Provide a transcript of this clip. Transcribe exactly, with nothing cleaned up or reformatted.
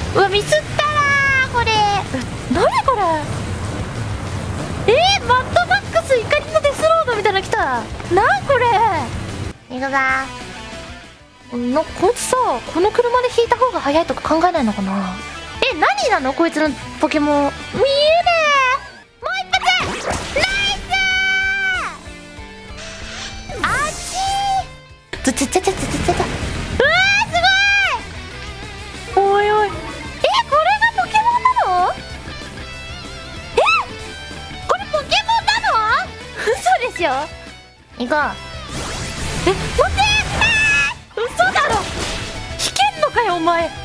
うわミスったなーこれ。なにこれ。えー、マッドマックス怒りのデスロードみたいなの来た。なんこれ。いくぞー。なこいつさ、この車で引いた方が速いとか考えないのかな。え、何なのこいつのポケモン。見えねえ。もう一発ナイスー。あちーつつつつつつつ。うわーすごい。おいおい。え、これがポケモンなの。え、これポケモンなの。嘘でしょ。行こう。え、待ってー。嘘だろ。引けんのかよお前。